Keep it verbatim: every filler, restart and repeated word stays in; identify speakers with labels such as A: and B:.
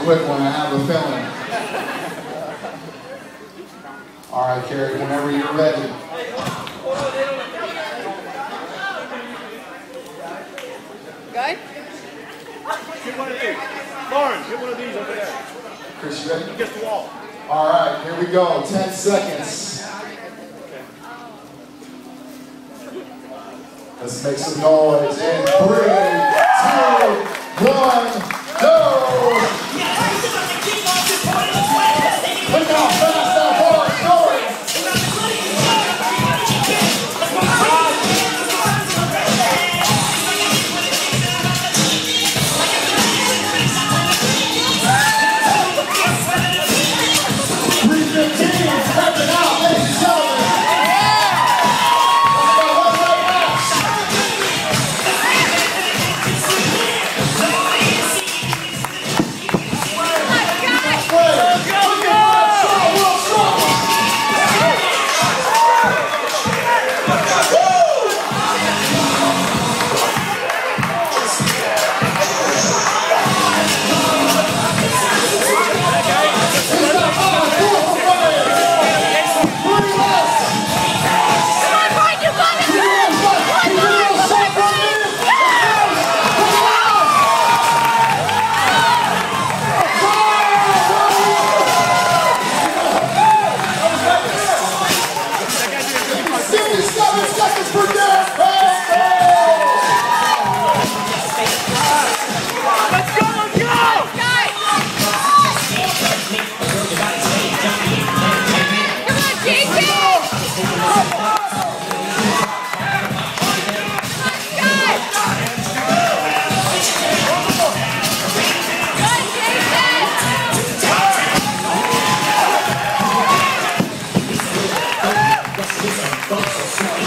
A: quick one, I have a feeling. All right, Carrie, whenever you're ready.
B: Good?
C: Get one of these. Lauren, get one of these over there.
A: Chris, you ready?
C: Against the wall.
A: All right, here we go. Ten seconds. Let's make some noise. In three, two, one, go! Look how fast that ball is going! three fifteen, stepping out, ladies and gentlemen.
D: It's a